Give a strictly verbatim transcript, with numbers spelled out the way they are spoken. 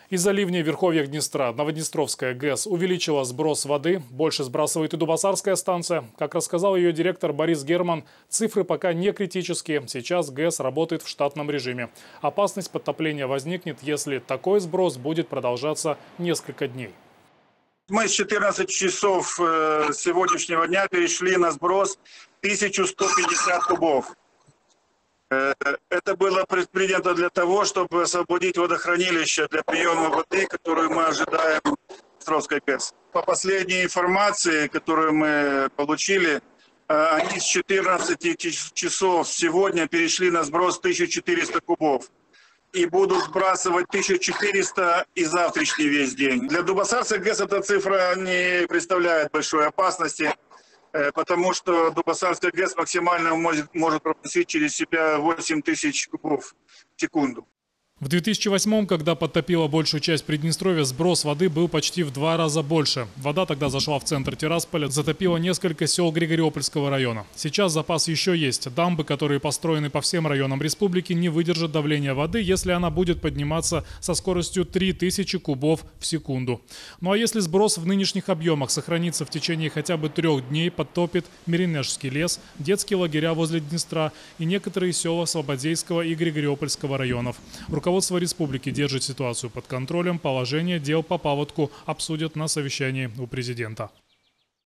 Из-за ливней в верховьях Днестра Новоднестровская ГЭС увеличила сброс воды. Больше сбрасывает и Дубасарская станция. Как рассказал ее директор Борис Герман, цифры пока не критические. Сейчас ГЭС работает в штатном режиме. Опасность подтопления возникнет, если такой сброс будет продолжаться несколько дней. Мы с четырнадцати часов сегодняшнего дня перешли на сброс тысячу сто пятьдесят кубов. Это было предпринято для того, чтобы освободить водохранилище для приема воды, которую мы ожидаем в Днестровской ГЭС. По последней информации, которую мы получили, они с четырнадцати часов сегодня перешли на сброс тысячу четыреста кубов. И будут сбрасывать тысячу четыреста и завтрашний весь день. Для Дубасарской ГЭС эта цифра не представляет большой опасности, потому что Дубасарская ГЭС максимально может, может пропустить через себя восемь тысяч кубов в секунду. В две тысячи восьмом, когда подтопило большую часть Приднестровья, сброс воды был почти в два раза больше. Вода тогда зашла в центр Тирасполя, затопила несколько сел Григориопольского района. Сейчас запас еще есть. Дамбы, которые построены по всем районам республики, не выдержат давления воды, если она будет подниматься со скоростью три тысячи кубов в секунду. Ну а если сброс в нынешних объемах сохранится в течение хотя бы трех дней, подтопит Меренежский лес, детские лагеря возле Днестра и некоторые села Слободейского и Григориопольского районов. Руководство республики держит ситуацию под контролем. Положение дел по паводку обсудят на совещании у президента.